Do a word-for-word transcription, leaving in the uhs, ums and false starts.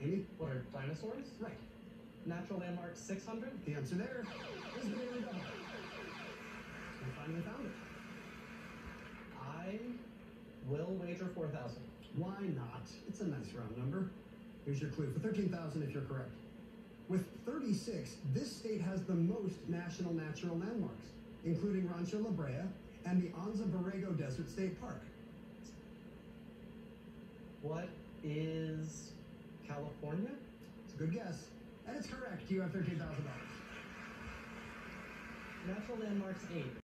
Amy? What are dinosaurs? Right. Natural landmark six hundred? The answer there is the Daily Double. We finally found it. I will wager four thousand. Why not? It's a nice round number. Here's your clue for thirteen thousand if you're correct. With thirty-six, this state has the most national natural landmarks, including Rancho La Brea and the Anza Borrego Desert State Park. What is California? It's a good guess. And it's correct. You have thirteen thousand dollars. Natural landmarks eight.